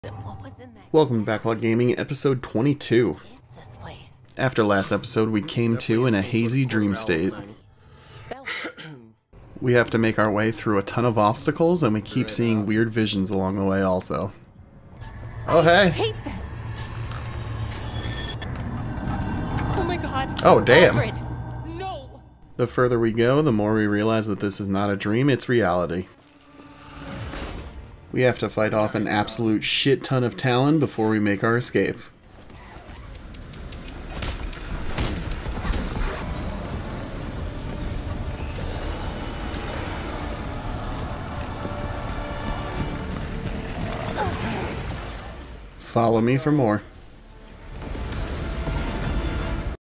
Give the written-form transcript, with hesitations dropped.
Welcome to Backlog Gaming, episode 22. After last episode, we came to in a hazy dream state. We have to make our way through a ton of obstacles, and we keep seeing weird visions along the way also. Oh, hey! I hate this. Oh my god. Oh, damn. Alfred, no. The further we go, the more we realize that this is not a dream, it's reality. We have to fight off an absolute shit ton of Talon before we make our escape. Follow me for more.